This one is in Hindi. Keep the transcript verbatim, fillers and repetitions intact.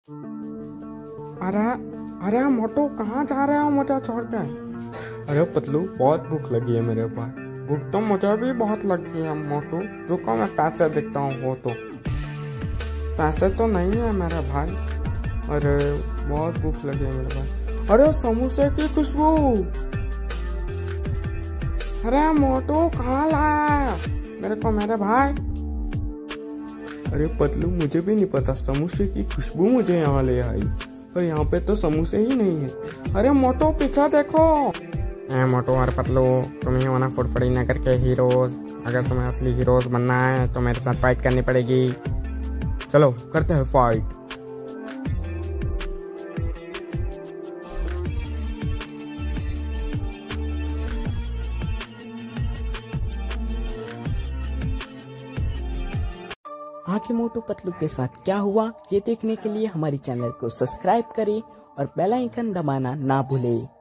अरे अरे मोटू कहाँ जा रहे हो मुझे छोड़ के? अरे पतलू बहुत भूख लगी है मेरे पास। भूख तो मुझे भी बहुत लगी है मोटू। रुको मैं पैसे देखता हूँ। वो तो पैसे तो नहीं है मेरे भाई। अरे बहुत भूख लगी है मेरे पास। अरे समोसे की खुशबू। अरे मोटू कहाँ लाया मेरे को मेरे भाई? अरे पतलू मुझे भी नहीं पता, समोसे की खुशबू मुझे यहाँ ले आई, पर यहाँ पे तो समोसे ही नहीं है। अरे मोटो पीछा देखो। ए मोटो और पतलू, तुम्हें होना फुटफड़ी न करके हीरोज। अगर तुम्हें असली हीरोज बनना है तो मेरे साथ फाइट करनी पड़ेगी। चलो करते हैं फाइट। आगे मोटू पतलू के साथ क्या हुआ ये देखने के लिए हमारी चैनल को सब्सक्राइब करें और बेल आइकन दबाना ना भूलें।